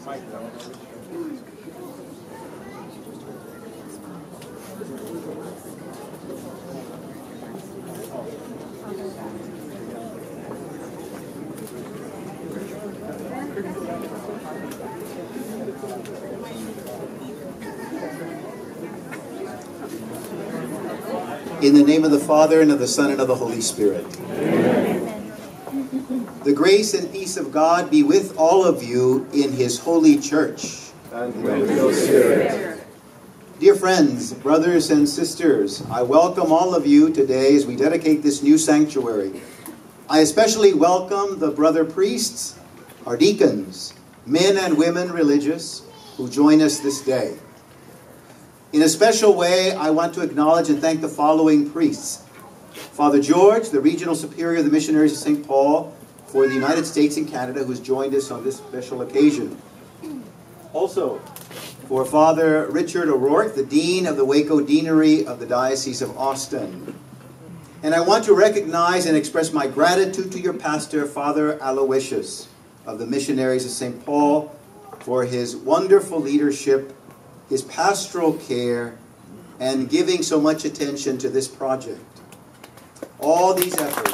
In the name of the Father, and of the Son, and of the Holy Spirit. Amen. The grace and peace of God be with all of you in His holy church. And with your spirit. Dear friends, brothers and sisters, I welcome all of you today as we dedicate this new sanctuary. I especially welcome the brother priests, our deacons, men and women religious who join us this day. In a special way, I want to acknowledge and thank the following priests. Father George, the Regional Superior of the Missionaries of St. Paul for the United States and Canada, who's joined us on this special occasion. Also, for Father Richard O'Rourke, the Dean of the Waco Deanery of the Diocese of Austin. And I want to recognize and express my gratitude to your pastor, Father Aloysius of the Missionaries of St. Paul, for his wonderful leadership, his pastoral care, and giving so much attention to this project. All these efforts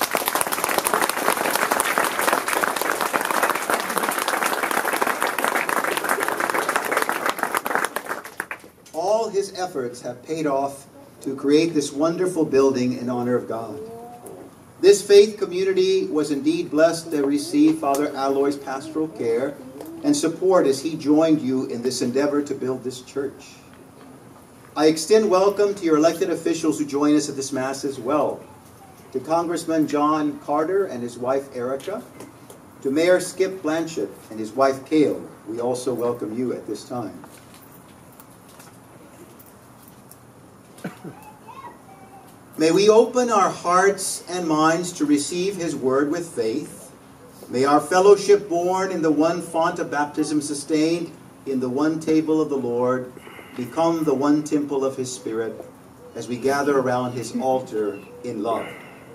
his efforts have paid off to create this wonderful building in honor of God. This faith community was indeed blessed to receive Father Aloy's pastoral care and support as he joined you in this endeavor to build this church. I extend welcome to your elected officials who join us at this Mass as well. To Congressman John Carter and his wife Erica, to Mayor Skip Blanchett and his wife Kale, we also welcome you at this time. May we open our hearts and minds to receive His word with faith. May our fellowship born in the one font of baptism, sustained in the one table of the Lord, become the one temple of His Spirit as we gather around His altar in love.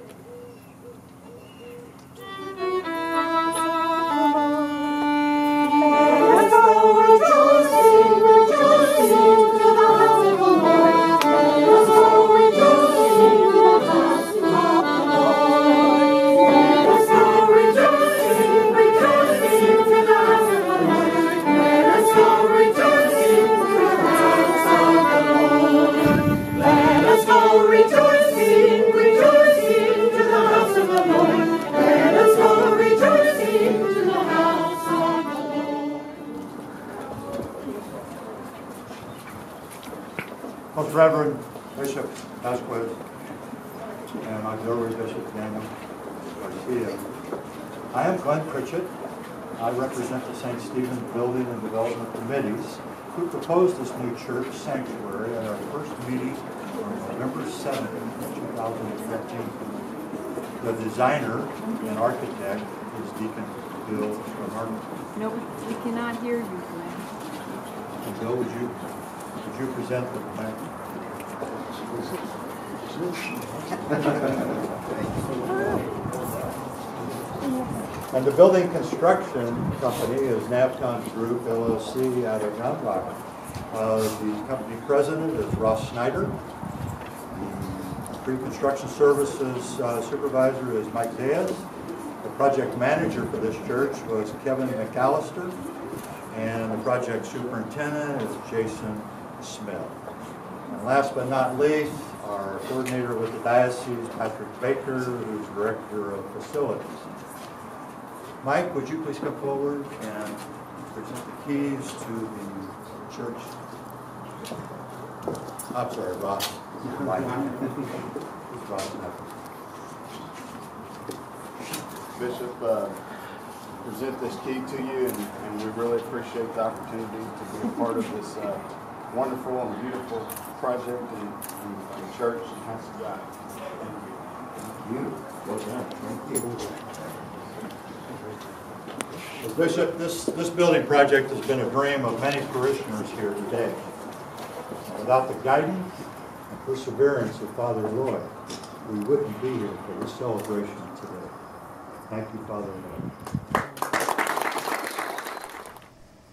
Most Reverend Bishop Vasquez and Auxiliary Bishop Daniel Garcia, I am Glenn Pritchett. I represent the St. Stephen's Building and Development Committees who proposed this new church sanctuary at our first meeting on November 7th, 2015. The designer and architect is Deacon Bill Bernard. No, we cannot hear you, Glenn. And Bill, would you present the plan? And the building construction company is Navcon Group, LLC, out of Mount Rock. The company president is Ross Snyder. The pre-construction services supervisor is Mike Diaz. The project manager for this church was Kevin McAllister. And the project superintendent is Jason Smith. And last but not least, our coordinator with the diocese, Patrick Baker, who's director of facilities. Mike, would you please come forward and present the keys to the church? I'm sorry, Ross. Mike. Ross. Bishop, present this key to you, and we really appreciate the opportunity to be a part of this wonderful and beautiful project and church and house of God. Thank you. Well done. Thank you. Well, Bishop, this building project has been a dream of many parishioners here today. Without the guidance and perseverance of Father Roy, we wouldn't be here for this celebration today. Thank you, Father Roy.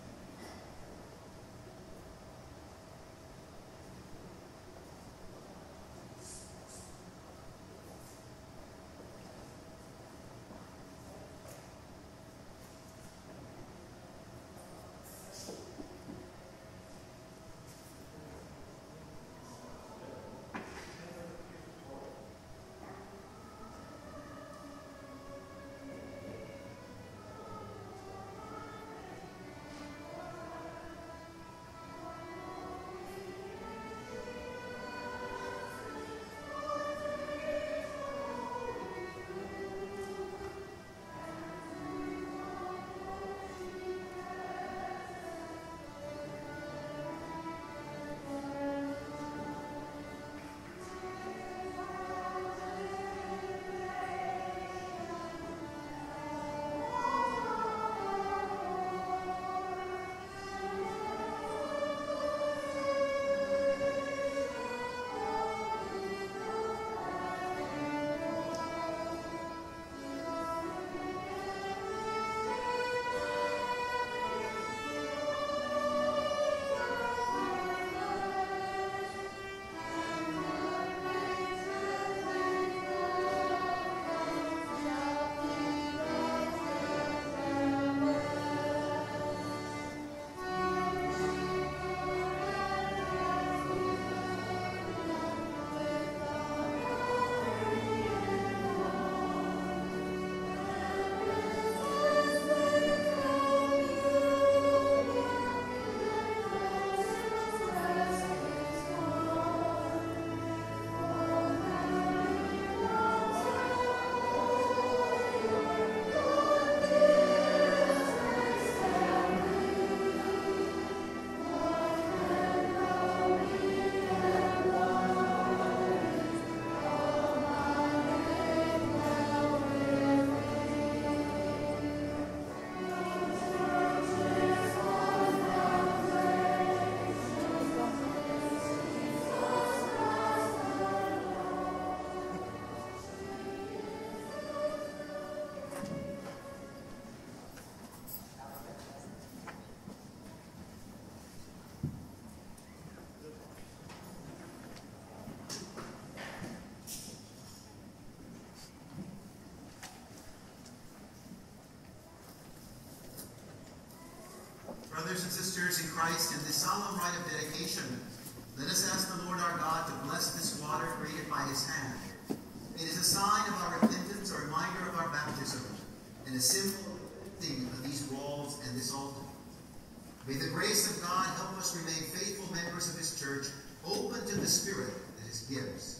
sisters in Christ, in this solemn rite of dedication, let us ask the Lord our God to bless this water created by his hand. It is a sign of our repentance, a reminder of our baptism, and a symbol of these walls and this altar. May the grace of God help us remain faithful members of his church, open to the Spirit that it gives.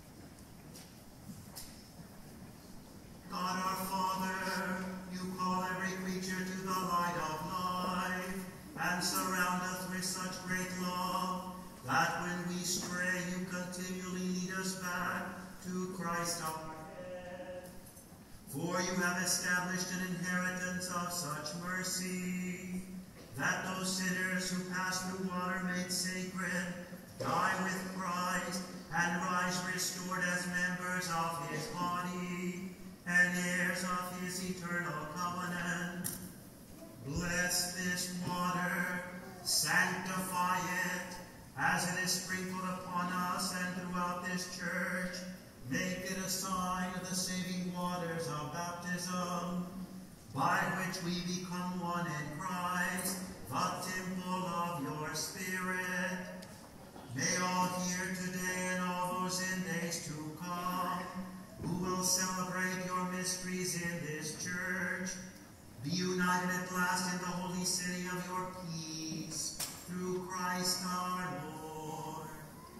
God our Father, you call every creature to the light of life, and surround us with such great love, that when we stray, you continually lead us back to Christ our head. For you have established an inheritance of such mercy, that those sinners who pass through water made sacred, die with Christ, and rise restored as members of his body, and heirs of his eternal covenant. Bless this water, sanctify it, as it is sprinkled upon us and throughout this church. Make it a sign of the saving waters of baptism, by which we become one in Christ, the temple of your Spirit. May all here today and all those in days to come, who will celebrate your mysteries in this church, be united at last in the holy city of your peace, through Christ our Lord.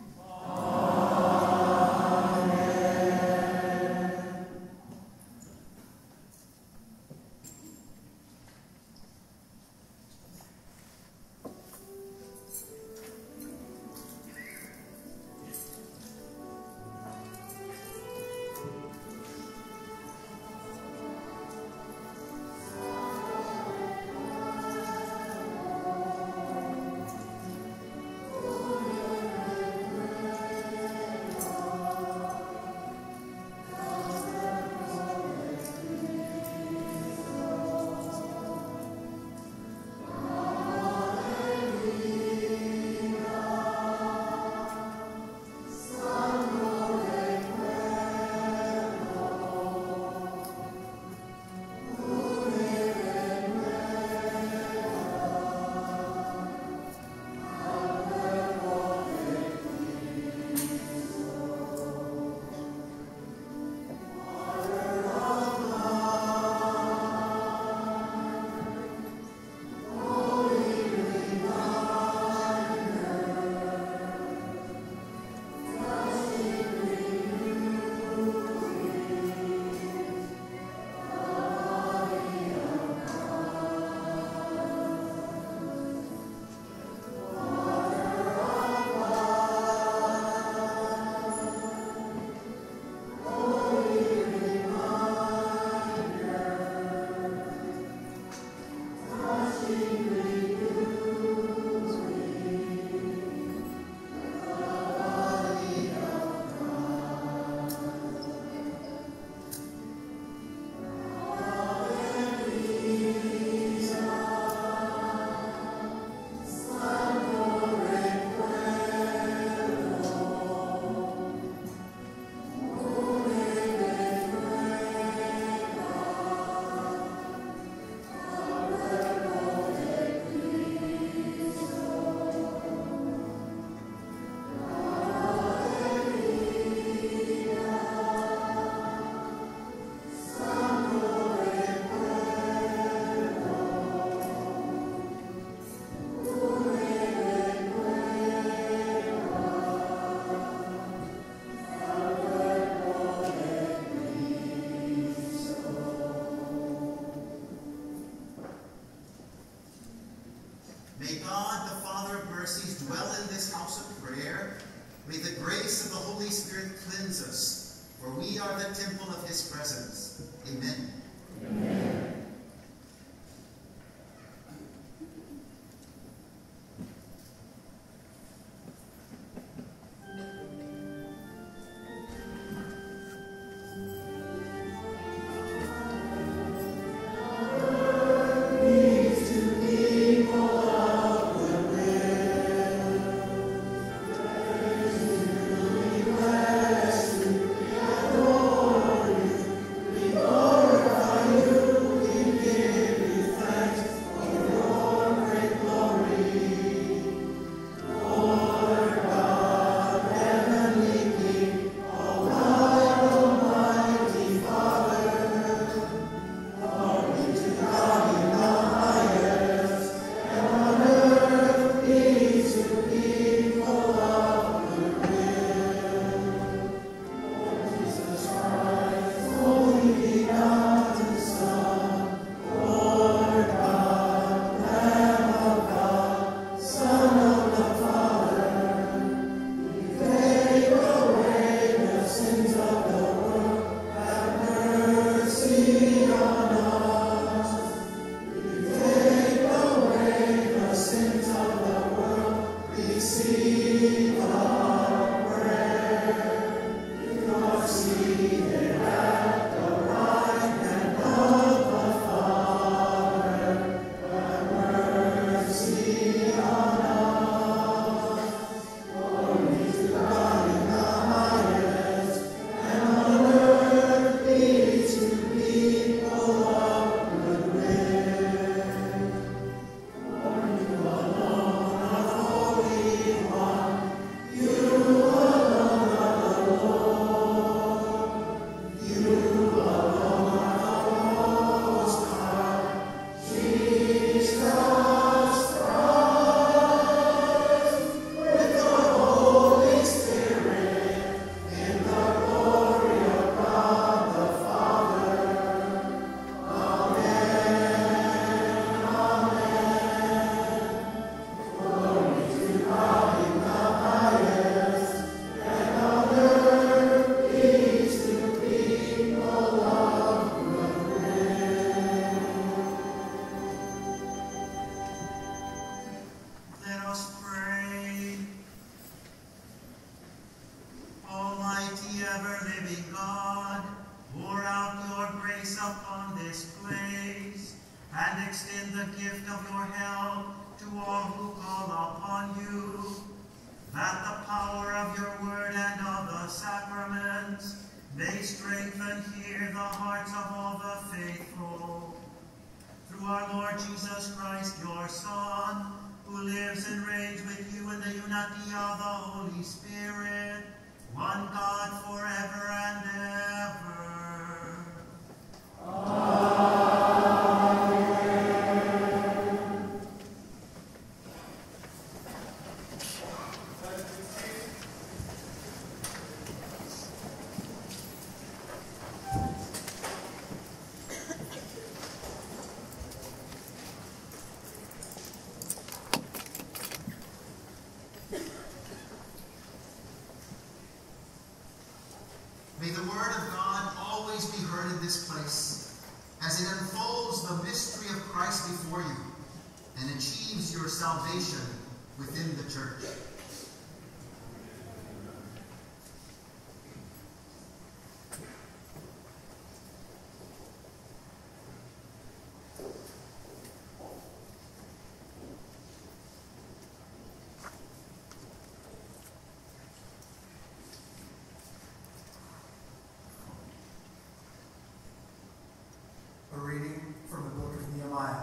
Amen. May God, the Father of mercies, dwell in this house of prayer. May the grace of the Holy Spirit cleanse us, for we are the temple of his presence. Amen. Amen. We from this place, and extend the gift of your help to all who call upon you, that the power of your word and of the sacraments may strengthen here the hearts of all the faithful. Through our Lord Jesus Christ, your Son, who lives and reigns with you in the unity of the Holy Spirit, one God forever and ever. Amen. May the word of God always be heard in this place as it unfolds the mystery of Christ before you and achieves your salvation within the church. A reading from the book of Nehemiah.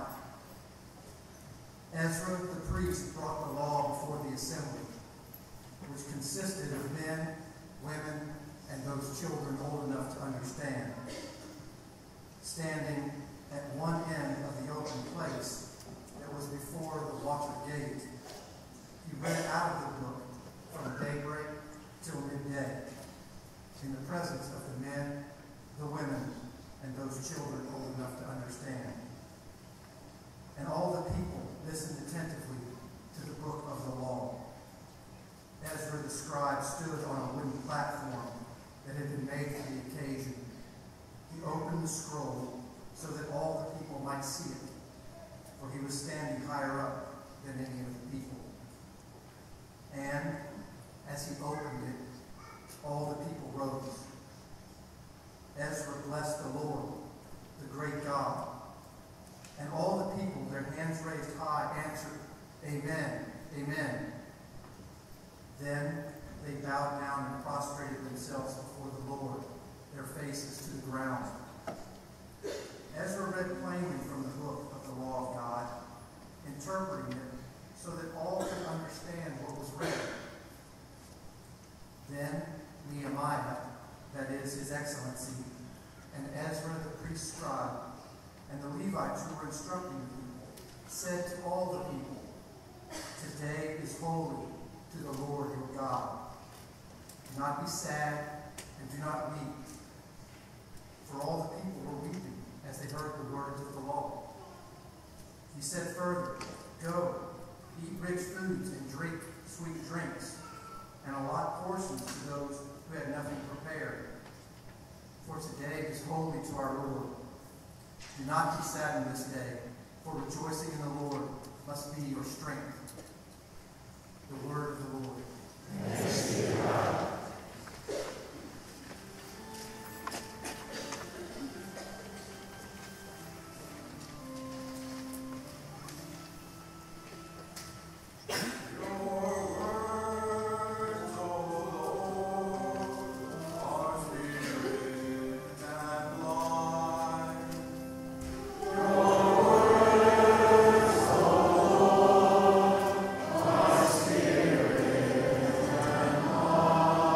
Ezra the priest brought the law before the assembly, which consisted of men, women, and those children old enough to understand. Standing at one end of the open place that was before the water gate, he read out of the book from daybreak till midday, in the presence of the men, the women, and those children old enough to understand. And all the people listened attentively to the book of the law. Ezra the scribe stood on a wooden platform that had been made for the occasion. He opened the scroll so that all the people might see it, for he was standing higher up than any of the people. And as he opened it, all the people rose. Ezra blessed the Lord, the great God. And all the people, their hands raised high, answered, Amen, Amen. Then they bowed down and prostrated themselves before the Lord, their faces to the ground. Ezra read plainly from the book of the law of God, interpreting it so that all could understand what was read. Then Nehemiah, that is, His Excellency, and Ezra the priest scribe, and the Levites who were instructing the people, said to all the people, Today is holy to the Lord your God. Do not be sad, and do not weep. For all the people were weeping as they heard the words of the law. He said further, Go, eat rich foods and drink sweet drinks, and allot portions to those who had nothing prepared. For today is holy to our Lord. Do not be saddened this day, for rejoicing in the Lord must be your strength. The word of the Lord. Thanks be to God. Spirit and life.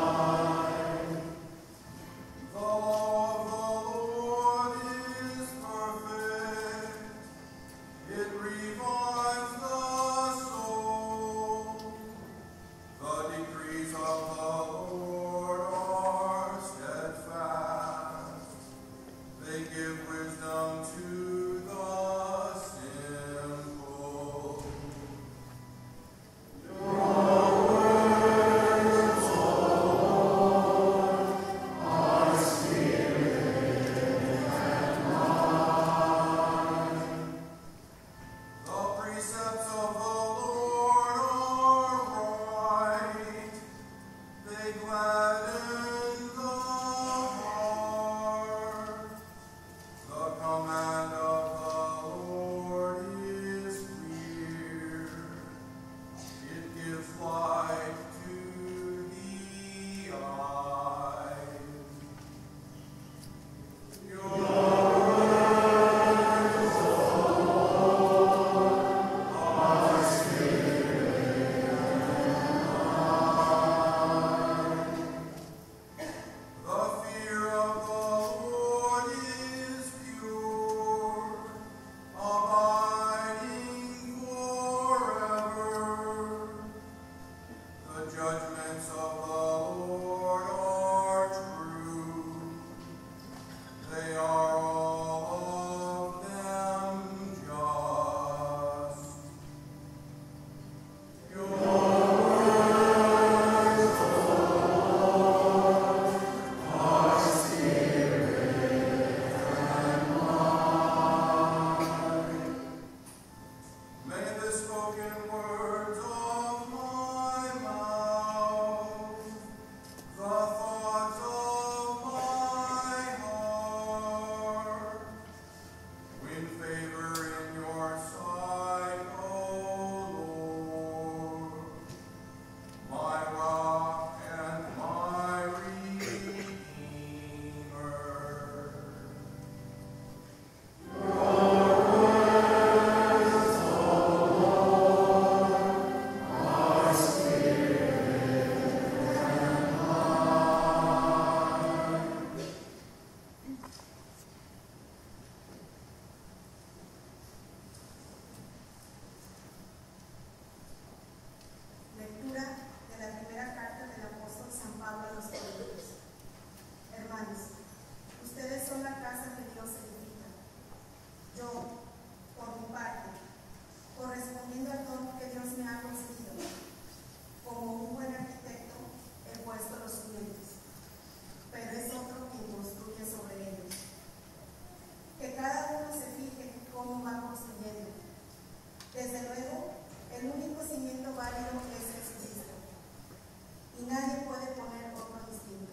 cómo va construyendo. Desde luego, el único cimiento válido es Jesucristo, y nadie puede poner otro distinto.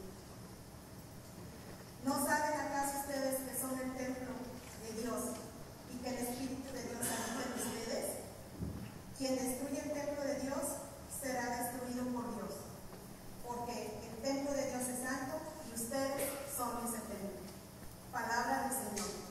¿No saben acaso ustedes que son el templo de Dios y que el Espíritu de Dios habita en ustedes? Quien destruye el templo de Dios será destruido por Dios, porque el templo de Dios es santo y ustedes son ese templo. Palabra del Señor.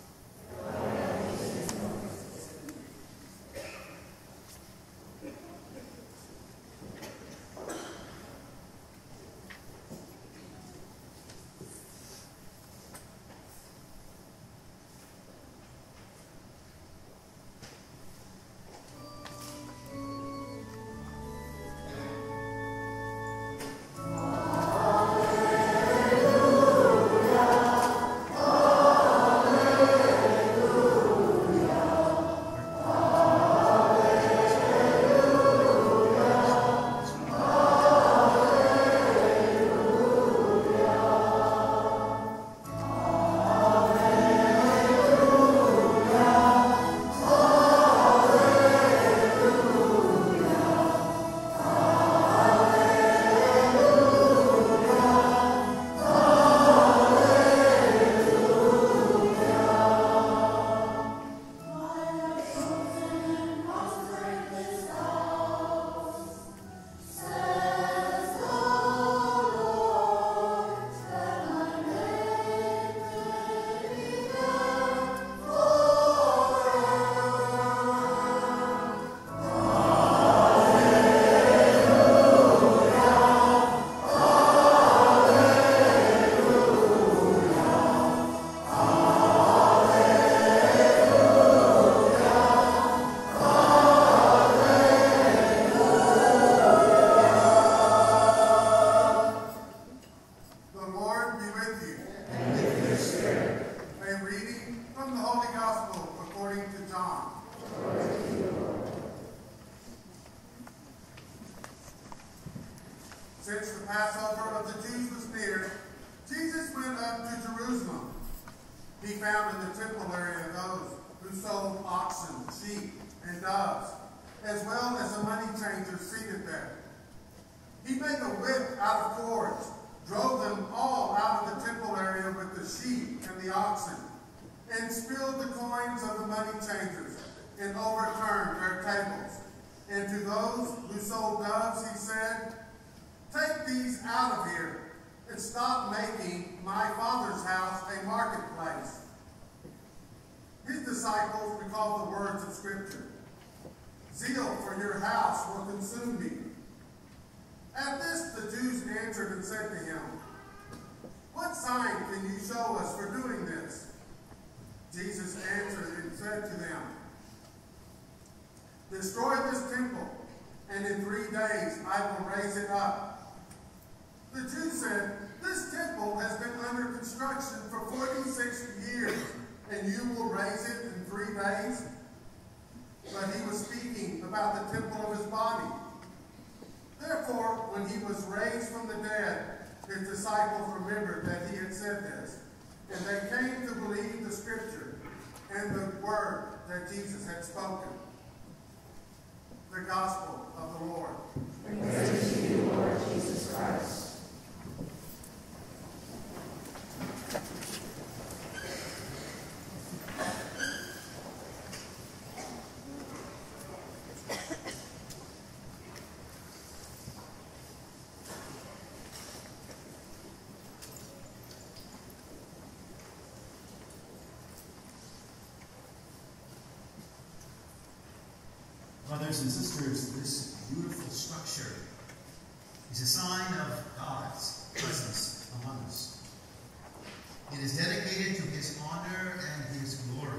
Since the Passover of the Jews was near, Jesus went up to Jerusalem. He found in the temple area those who sold oxen, sheep, and doves, as well as the money changers seated there. He made a whip out of cords, drove them all out of the temple area with the sheep and the oxen, and spilled the coins of the money changers, and overturned their tables. And to those who sold doves, he said, "Take these out of here, and stop making my Father's house a marketplace." His disciples recalled the words of Scripture, "Zeal for your house will consume me." At this the Jews answered and said to him, "What sign can you show us for doing this?" Jesus answered and said to them, "Destroy this temple, and in 3 days I will raise it up." The Jews said, "This temple has been under construction for 46 years, and you will raise it in 3 days?" But he was speaking about the temple of his body. Therefore, when he was raised from the dead, his disciples remembered that he had said this, and they came to believe the Scripture and the word that Jesus had spoken. The Gospel of the Lord. Praise to you, Lord Jesus Christ. Brothers and sisters, this beautiful structure is a sign of God's presence among us. It is dedicated to his honor and his glory.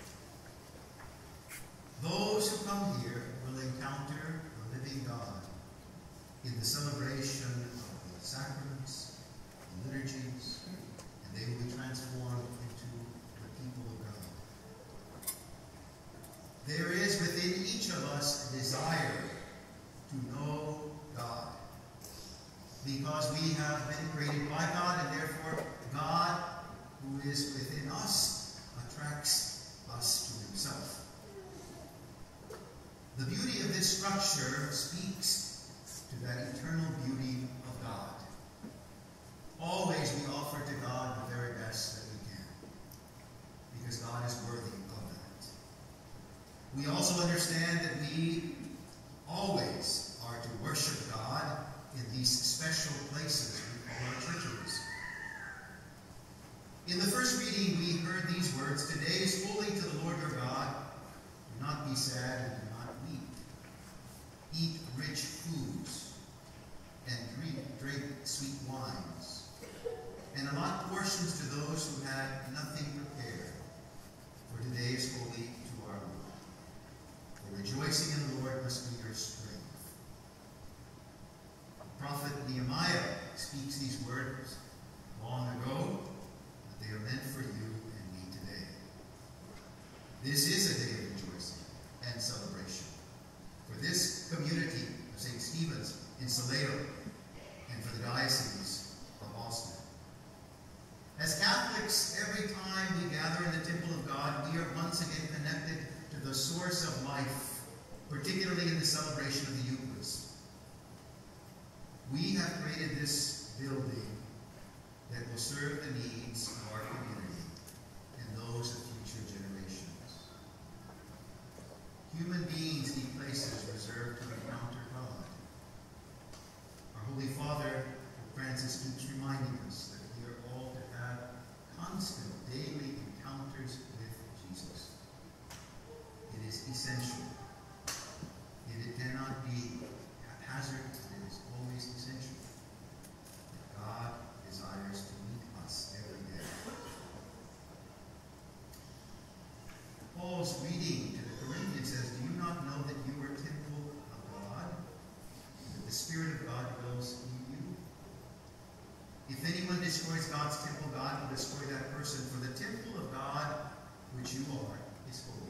Those who come here will encounter the living God in the celebration of the sacraments, the liturgies, and they will be transformed into the people of God. There is within each of us a desire to know God, because we have been created by God, and therefore God, who is within us, attracts us to himself. The beauty of this structure speaks to that eternal beauty of God. Always we offer to God the very best that we can, because God is worthy of that. We also understand that we always are to worship God in these special places we call our churches. In the first reading, we heard these words, "Today is holy to the Lord your God. Do not be sad and do not weep. Eat rich foods and drink sweet wines, and allot portions to those who had nothing prepared. For today is holy to our Lord. For rejoicing in the Lord must be your strength." The prophet Nehemiah speaks these words long ago, but they are meant for you and me today. This is a day of rejoicing and celebration for this community of St. Stephen's in Salado and for the Diocese of Austin. As Catholics, every time we gather in the temple of God, we are once again connected to the source of life, particularly in the celebration of the Eucharist. We have created this building that will serve the needs of our community and those of future generations. Human beings need places reserved to encounter God. Our Holy Father, Pope Francis, keeps reminding us that we are all to have constant daily encounters with Jesus. It is essential. It cannot be haphazard. It is always essential that God desires to meet us every day. Paul's reading to the Corinthians says, "Do you not know that you are a temple of God, and that the Spirit of God dwells in you? If anyone destroys God's temple, God will destroy that person, for the temple of God, which you are, is holy."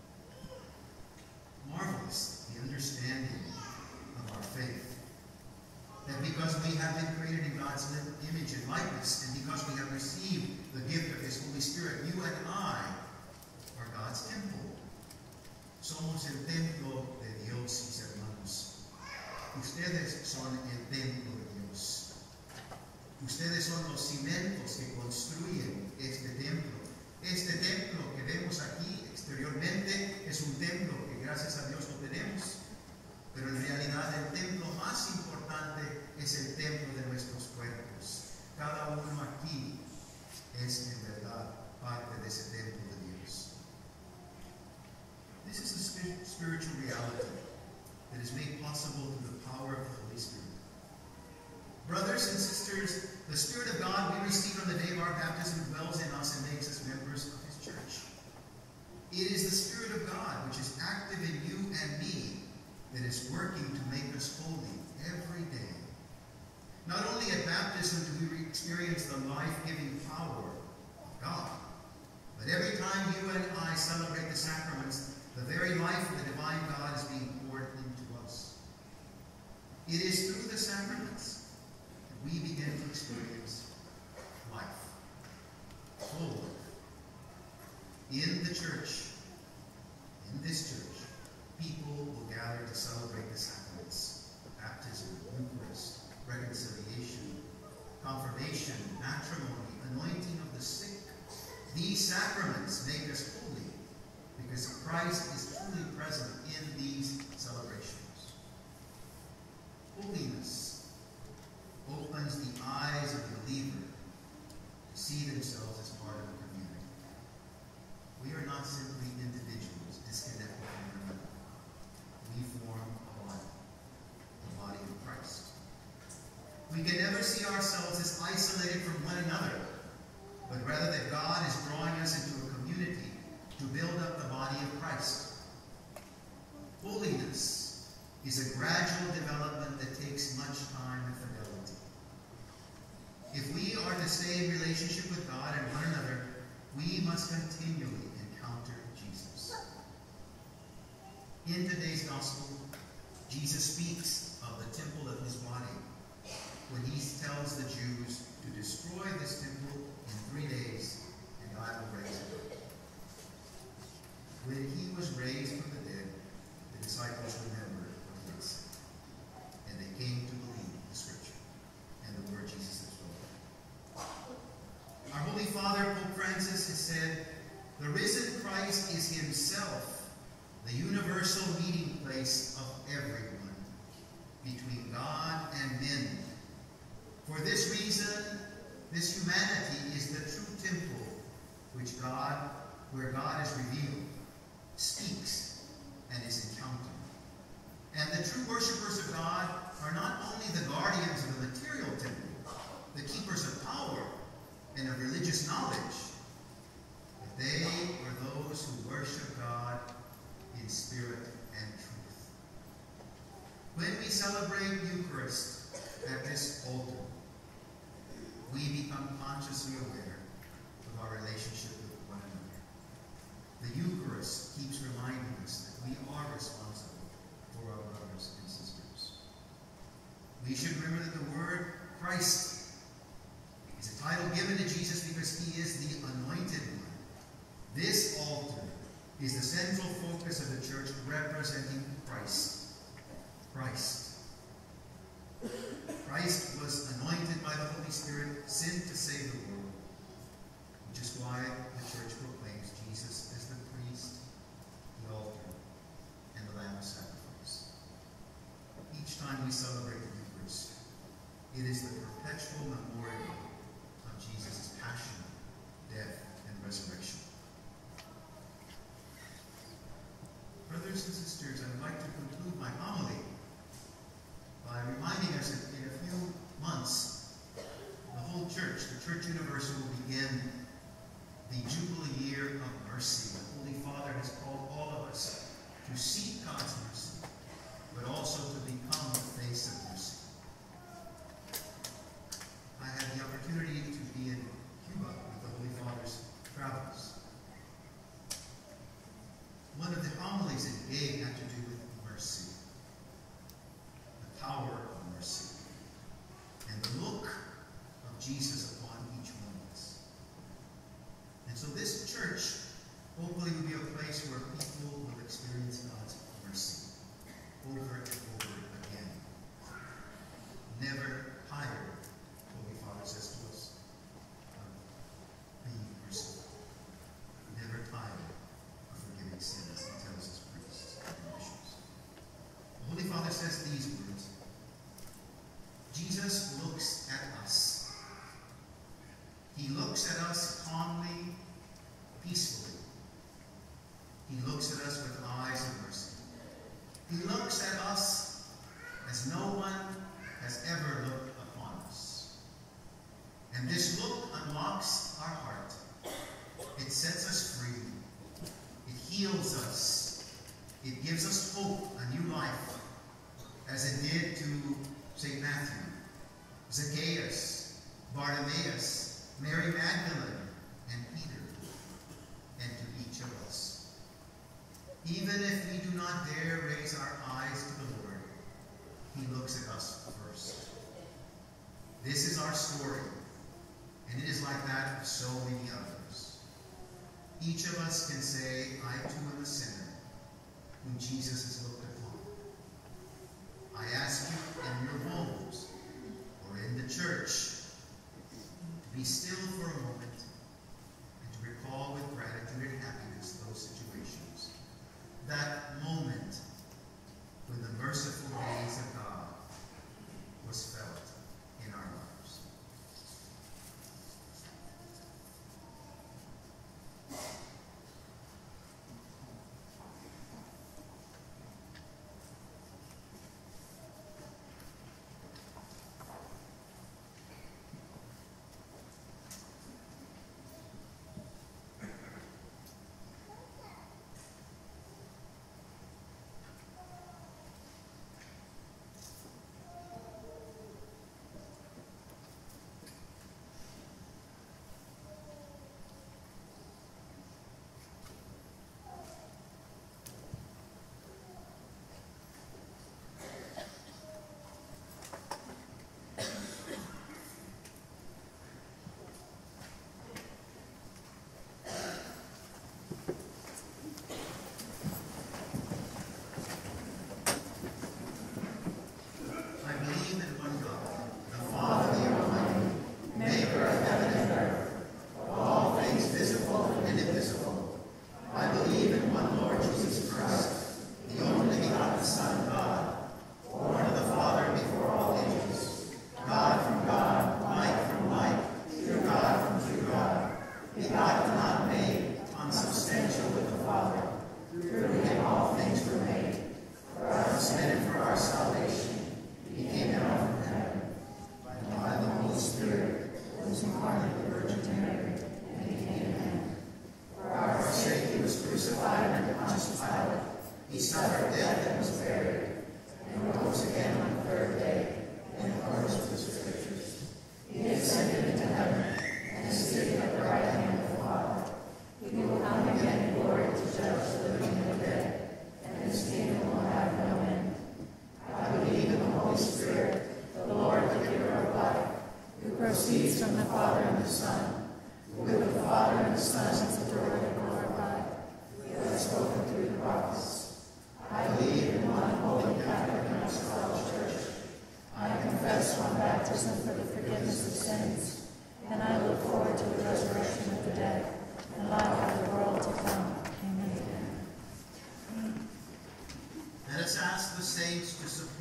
Marvelous, the understanding of our faith. That because we have been created in God's image and likeness, and because we have received the gift of His Holy Spirit, you and I are God's temple. Somos el templo de Dios, mis hermanos. Ustedes son el templo de Dios. Ustedes son los cimientos que construyen este templo. Este templo que vemos aquí exteriormente es un templo que gracias a Dios lo tenemos. Pero en realidad el templo más importante es el templo de nuestros cuerpos. Cada uno aquí es en verdad parte de ese templo de Dios. This is a spiritual reality that is made possible through the power of the Holy Spirit. Brothers and sisters, the Spirit of God we received on the day of our baptism dwells in us and makes us members of His church. It is the Spirit of God which is active in you and me that is working to make us holy every day. Not only at baptism do we experience the life-giving power of God, but every time you and I celebrate the sacraments, the very life of the divine God is being poured into us. It is through the sacraments that we begin to experience life, full life. In the church, in this church, people will gather to celebrate the sacraments: baptism, Eucharist, reconciliation, confirmation, matrimony, anointing of the sick. These sacraments make us holy because Christ is truly present in these celebrations. Holiness opens the eyes of the believer to see themselves as part of a community. We are not simply individuals disconnected from one another. We form a body, the body of Christ. We can never see ourselves as isolated from one another, but rather that God is drawing us into a community to build up the body of Christ. Holiness is a gradual development that takes much time and fidelity. If we are to stay in relationship with God and one another, we must continually encounter Jesus. In today's gospel, Jesus speaks of the temple of His body when He tells the Jews to destroy this temple in 3 days and I will raise it. When He was raised from the dead, the disciples Christ is himself the universal meeting place of everyone, between God and men. For this reason, this humanity is the true temple where God is revealed, speaks, and is encountered. And the true worshipers of God are not only the guardians of the material temple, the keepers of power and of religious knowledge, but they are those who worship God in spirit and truth. When we celebrate Eucharist at this altar, we become consciously aware of our relationship with one another. The Eucharist keeps reminding us that we are responsible for our brothers and sisters. We should remember that the word Christ is a title given to Jesus because he is the anointed one. This altar is the central focus of the church, representing Christ. Christ was anointed by the Holy Spirit, sent to save the world, which is why the church proclaims Jesus as the priest, the altar, and the lamb of sacrifice. Each time we celebrate the Eucharist, it is the perpetual memorial of Jesus' passion, death, and resurrection. Brothers and sisters, I would like to conclude my homily by reminding us that in a few months, the whole church, the Church Universal, will begin the Jubilee Year of Mercy. The Holy Father has called all of us to seek God's mercy, but also to become the face of mercy. I had the opportunity to be in Cuba with the Holy Father's travels. One of the homilies that he gave had to do with mercy, the power of mercy, and the look of Jesus upon each one of us. And so this church hopefully will be a place where people will experience God's mercy over and over again. Never tired, Holy Father says to us, of being merciful. Never tired of forgiving sins, he tells his priests and bishops. The Holy Father says these words: Jesus looks at us. He looks at us calmly, peacefully. He looks at us with eyes of mercy. He looks at us as no one has ever looked upon us. And this look unlocks our heart. It sets us free. It heals us. It gives us hope, a new life, as it did to St. Matthew, Zacchaeus, Bartimaeus, Mary Magdalene, and Peter, and to each of us. Even if we do not dare raise our eyes to the Lord, he looks at us first. This is our story, and it is like that of so many others. Each of us can say, I too am a sinner whom Jesus has looked upon. I ask you in your homes or in the church to be still for a moment and to recall with gratitude and happiness those situations. That moment when the merciful gaze of God was felt in our lives.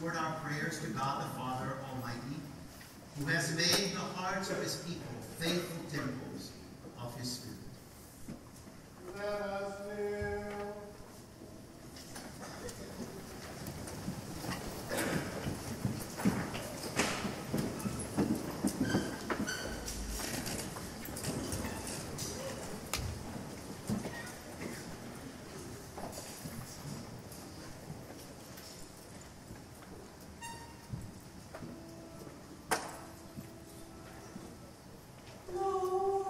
forward our prayers to God the Father Almighty, who has made the hearts of his people faithful temples of his Spirit. Let us kneel. Lord,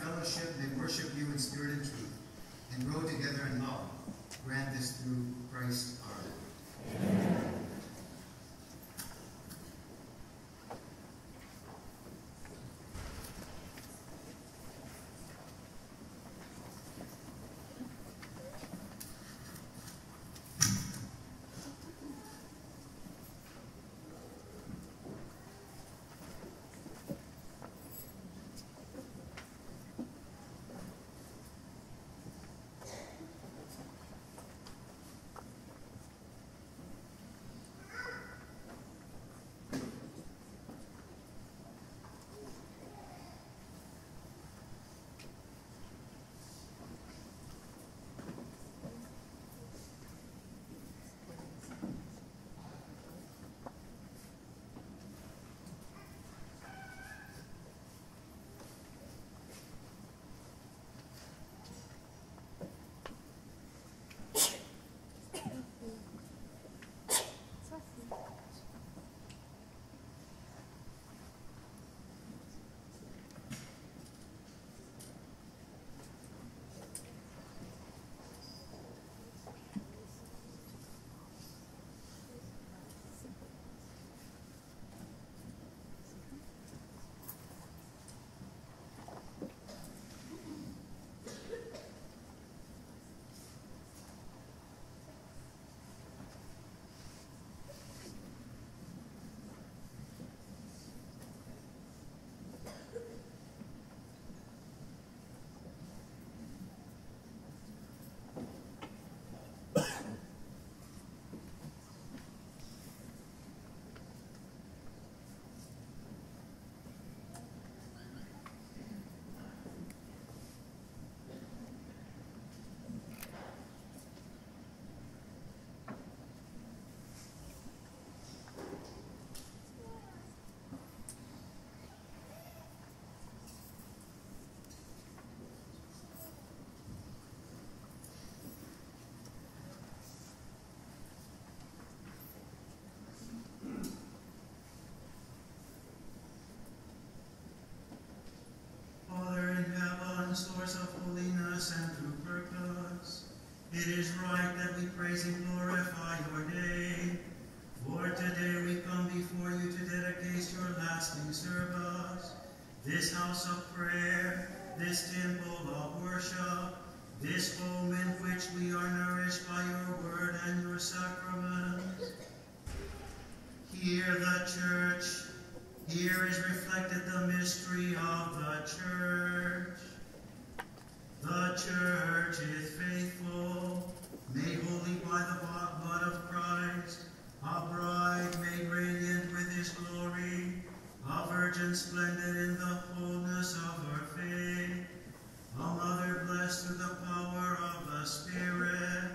fellowship may worship you in spirit and truth, and grow together in love. Grant this through Christ our Lord. Amen. Source of holiness and true purpose, it is right that we praise and glorify your name. For today we come before you to dedicate your lasting service, this house of prayer, this temple of worship, this home in which we are nourished by your word and your sacraments. Here the church, here is reflected the mystery of the church. The church is faithful, made holy by the blood of Christ, a bride made radiant with his glory, a virgin splendid in the fullness of her faith, a mother blessed through the power of the Spirit.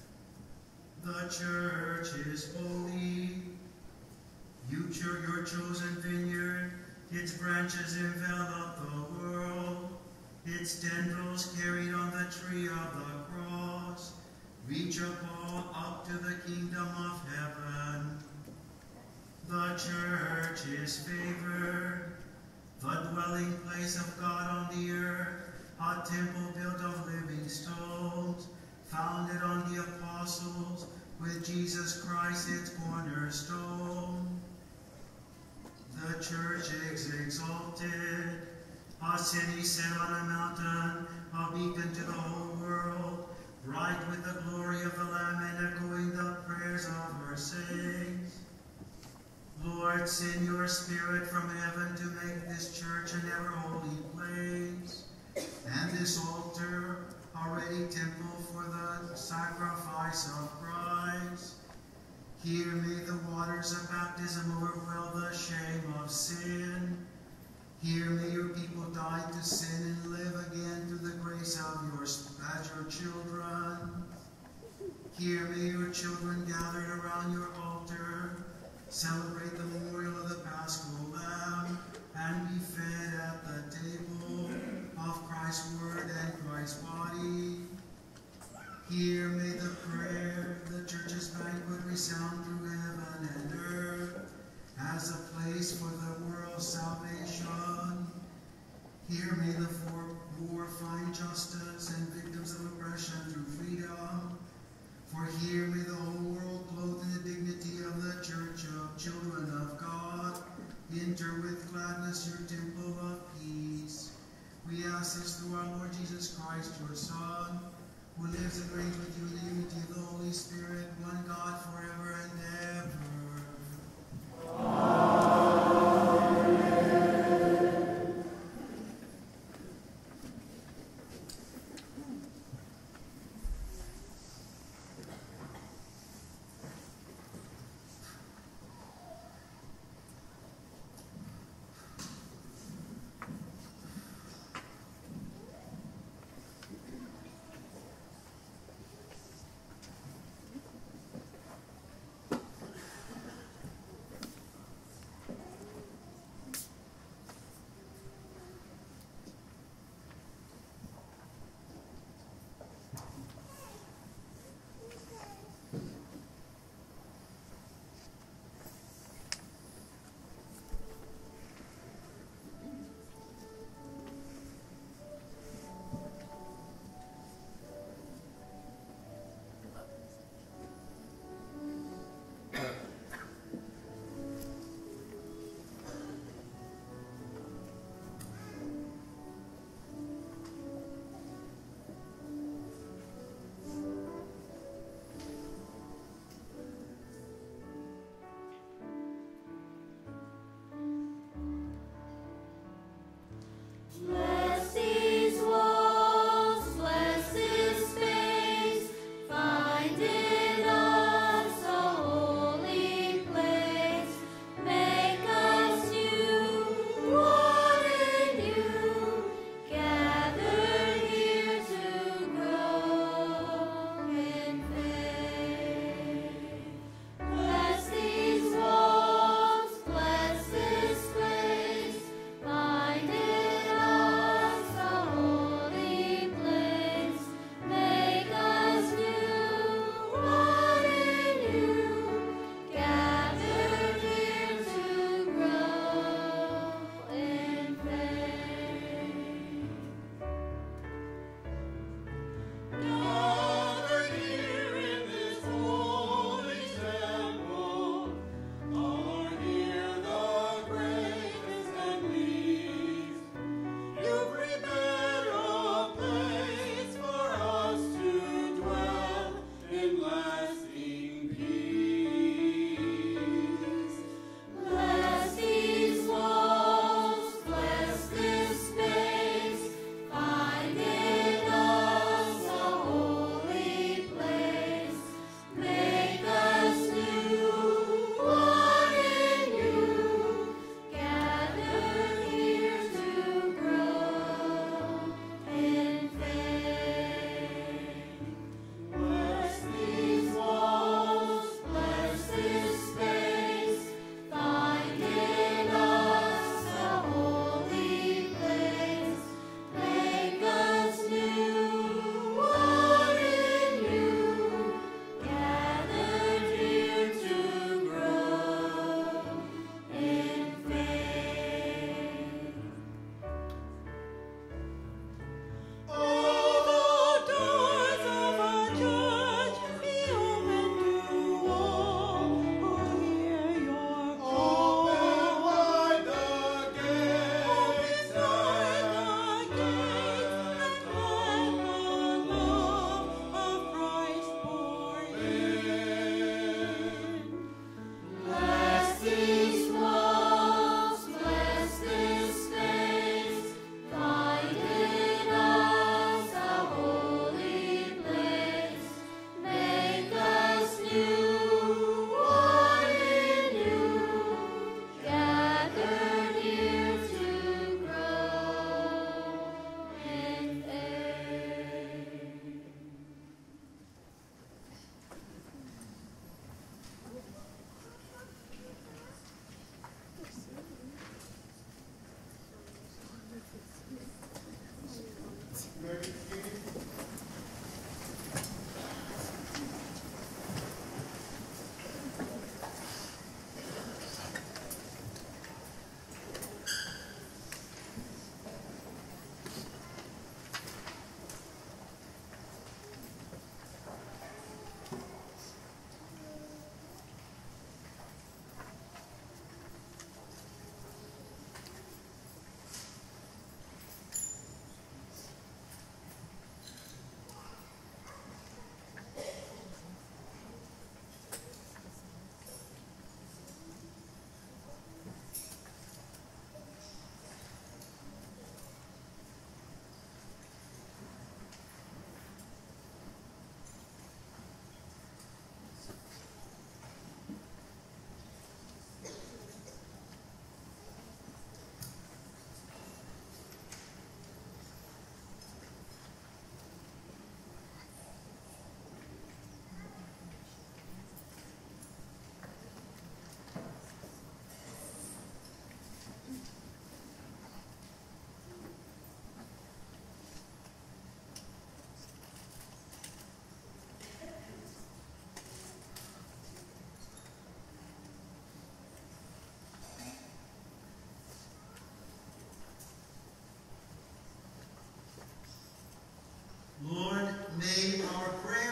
The church is holy. You, your chosen vineyard, its branches envelop the world. Its tendrils carried on the tree of the cross reach up to the kingdom of heaven. The church is favored, the dwelling place of God on the earth, a temple built of living stones, founded on the apostles, with Jesus Christ its cornerstone. The church is exalted, a city set on a mountain, a beacon to the whole world, bright with the glory of the Lamb and echoing the prayers of her saints. Lord, send your Spirit from heaven to make this church an ever-holy place, and this altar a ready temple for the sacrifice of Christ. Here may the waters of baptism overwhelm the shame of sin. Here may your people die to sin and live again through the grace of as your children. Here may your children gathered around your altar celebrate the memorial of the Paschal Lamb and be fed at the table of Christ's word and Christ's body. Here may the prayer, the church's banquet, resound through heaven and earth as a place for the world's salvation. Here may the four Lord Jesus Christ, your Son, who lives and reigns with you in the unity of the Holy Spirit, one God, forever and ever.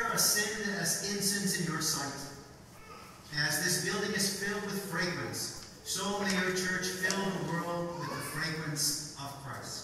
ascend as incense in your sight. As this building is filled with fragrance, so may your church fill the world with the fragrance of Christ.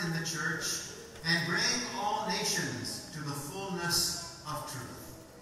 in the church and bring all nations to the fullness of truth.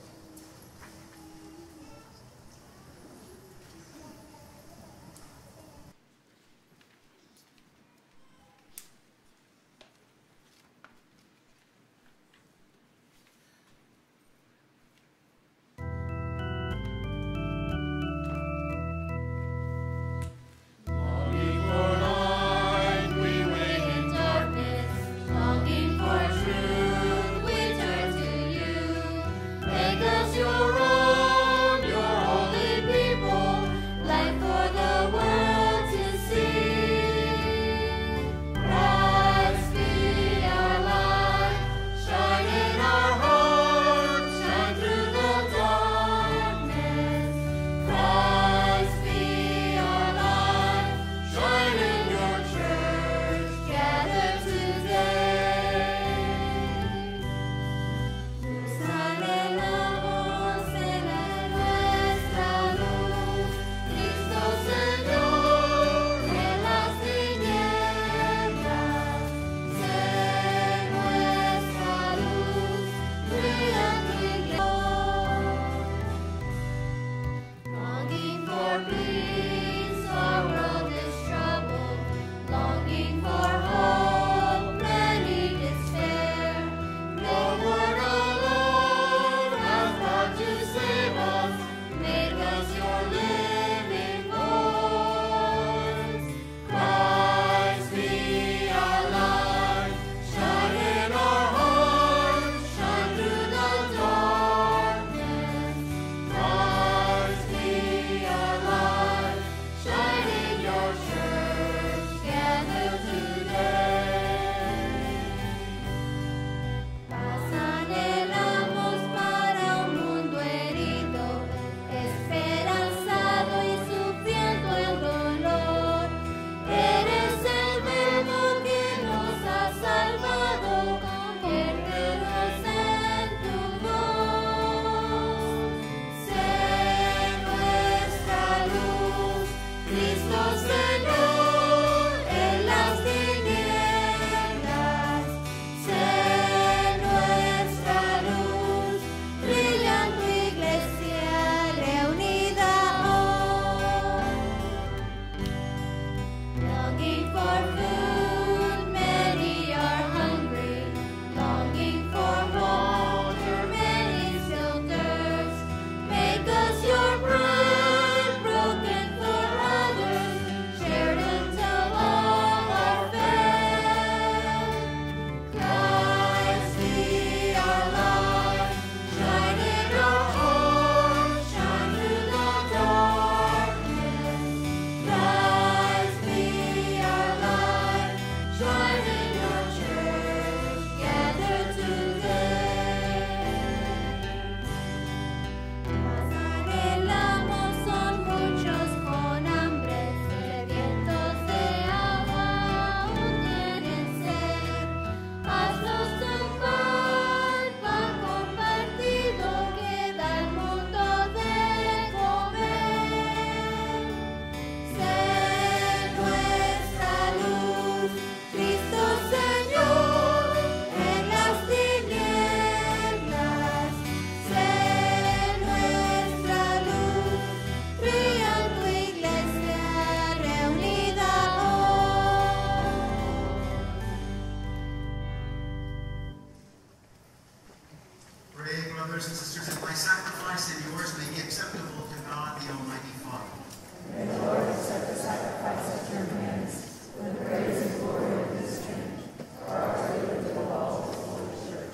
brothers and sisters, that my sacrifice and yours may be acceptable to God, the Almighty Father. May the Lord accept the sacrifice at your hands, for the praise and glory of this church, for our good to the law of the Holy Church.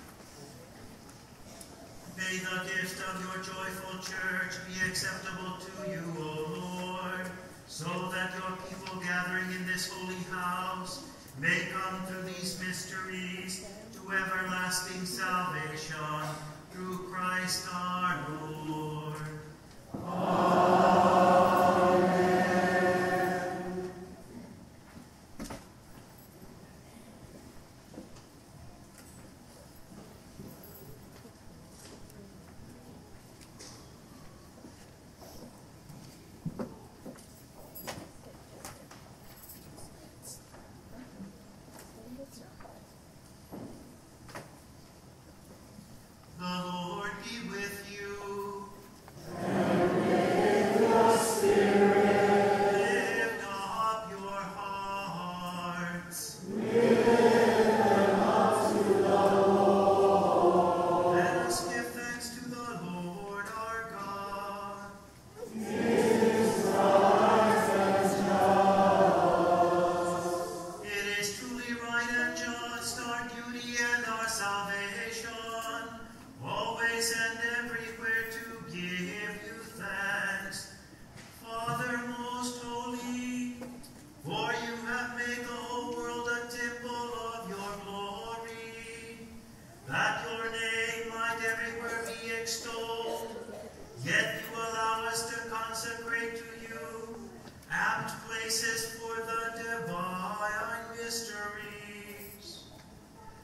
May the gift of your joyful church be acceptable to you, O Lord, so that your people gathering in this holy house may come through these mysteries to everlasting salvation, through Christ our Lord. Amen.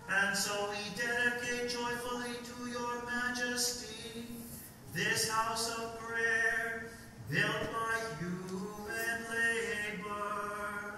And so we dedicate joyfully to your majesty this house of prayer built by human labor.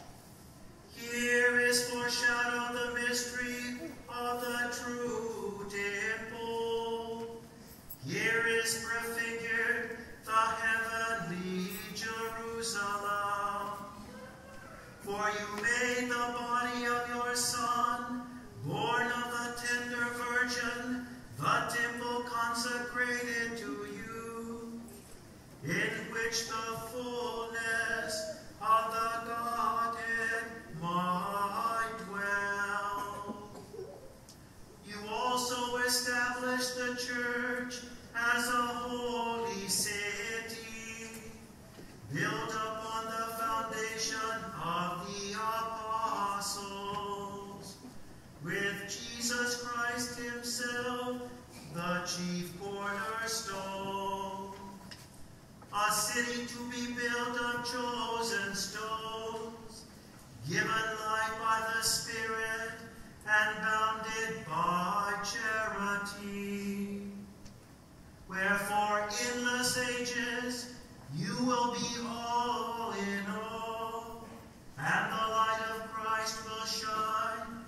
Here is foreshadowed the mystery of the true temple. Here is prefigured the heavenly Jerusalem. For you made the body of your Son, born of the tender Virgin, the temple consecrated to you, in which the fullness of the Godhead might dwell. You also established the church as a holy city, built upon the foundation of the apostles, with Jesus Christ himself, the chief cornerstone, a city to be built of chosen stones, given light by the Spirit and bounded by charity. Wherefore, endless ages, you will be all in all, and the light of Christ will shine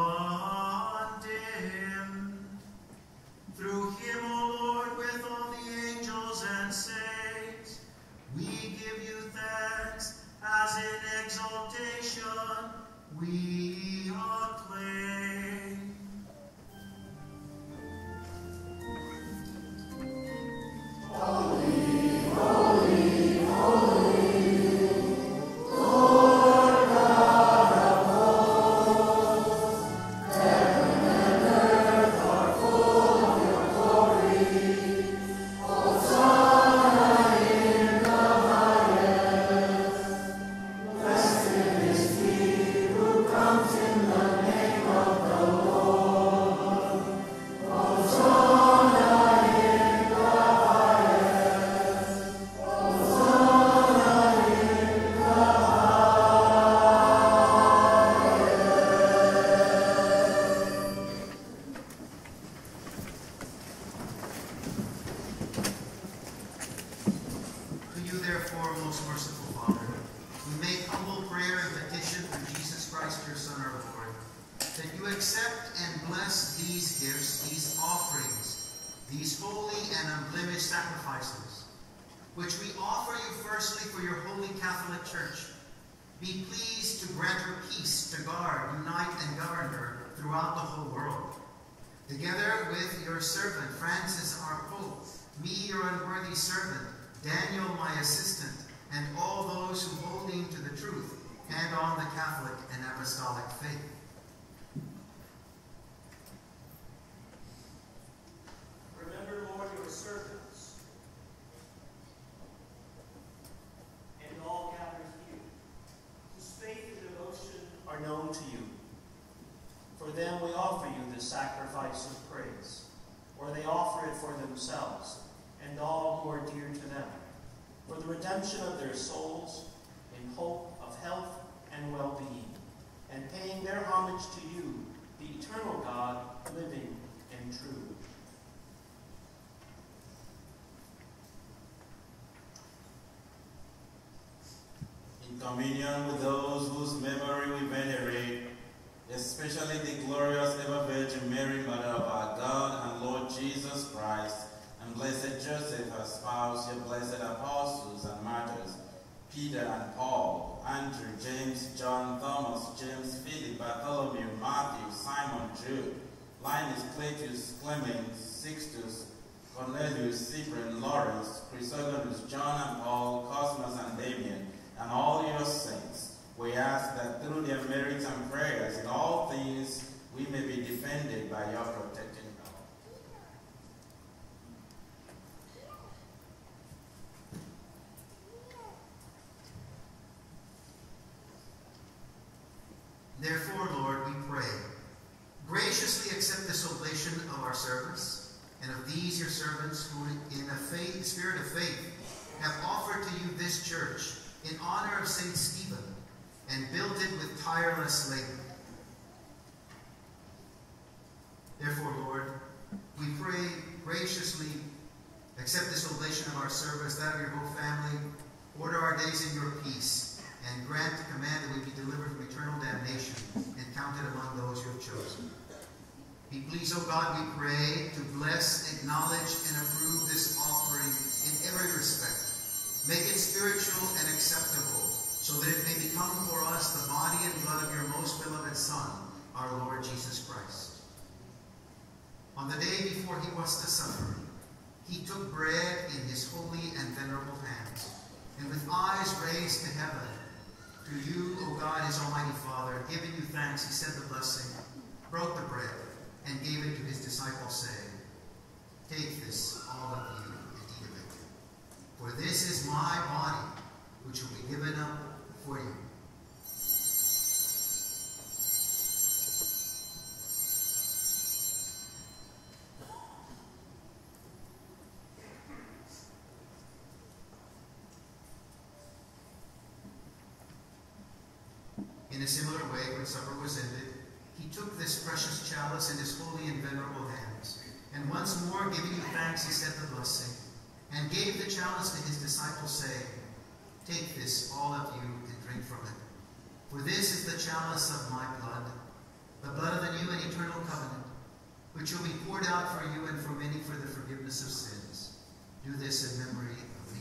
undimmed. Through him, O Lord, with all the angels and saints, we give you thanks, as in exaltation we acclaim. Holy, holy, holy, Lord God of hosts, heaven and earth are full of your glory. Hosanna in the highest. Blessed is he who comes in the name of the Lord. Hosanna in the highest. Hosanna in the To you, therefore, most merciful Father, we make humble prayer and petition through Jesus Christ, your Son, our Lord, that you accept and bless these gifts, these offerings, these holy and unblemished sacrifices, which we offer you firstly for your holy Catholic Church. Be pleased to grant her peace to guard, unite, and govern her throughout the whole world. Together with your servant, Francis, our Pope, me, your unworthy servant, Daniel, my assistant, and all those who holding to the truth and on the Catholic and Apostolic faith. Remember, Lord, your servants, and all gathered here, whose faith and devotion are known to you. For them we offer you the sacrifice of praise, or they offer it for themselves, and all who are dear to them, for the redemption of their souls, in hope of health and well-being, and paying their homage to you, the eternal God, living and true. In communion with those whose memory we venerate, especially the glorious ever Virgin Mary, Mother of our God and Lord Jesus Christ, and blessed Joseph, her spouse, your blessed apostles and martyrs, Peter and Paul, Andrew, James, John, Thomas, James, Philip, Bartholomew, Matthew, Simon, Jude, Linus, Cletus, Clement, Sixtus, Cornelius, Cyprian, Lawrence, Chrysogonus, John and Paul, Cosmas and Damian, and all your saints. We ask that through their merits and prayers in all things we may be defended by your protecting power. Therefore, Lord, we pray, graciously accept this oblation of our servants, and of these your servants who in a spirit of faith have offered to you this church in honor of St. Stephen, and built it with tireless labor. our service, that of your whole family. Order our days in your peace, and grant the command that we be delivered from eternal damnation and counted among those you have chosen. Be pleased, O God, we pray, to bless, acknowledge, and approve this offering in every respect. Make it spiritual and acceptable, so that it may become for us the body and blood of your most beloved Son, our Lord Jesus Christ. On the day before he was to suffer, he took bread in his holy and venerable hands, and with eyes raised to heaven, to you, O God, his almighty Father, giving you thanks, he said the blessing, broke the bread, and gave it to his disciples, saying, "Take this, all of you, and eat of it. For this is my body, which will be given up for you." In a similar way, when supper was ended, he took this precious chalice in his holy and venerable hands, and once more giving you thanks, he said the blessing, and gave the chalice to his disciples, saying, "Take this, all of you, and drink from it. For this is the chalice of my blood, the blood of the new and eternal covenant, which will be poured out for you and for many for the forgiveness of sins. Do this in memory of me."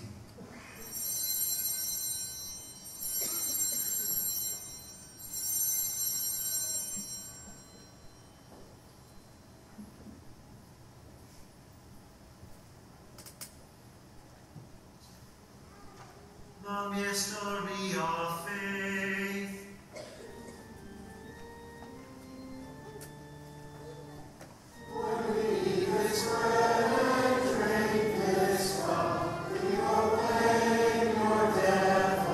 The mystery of faith. When we eat this bread and drink this cup, we proclaim your death,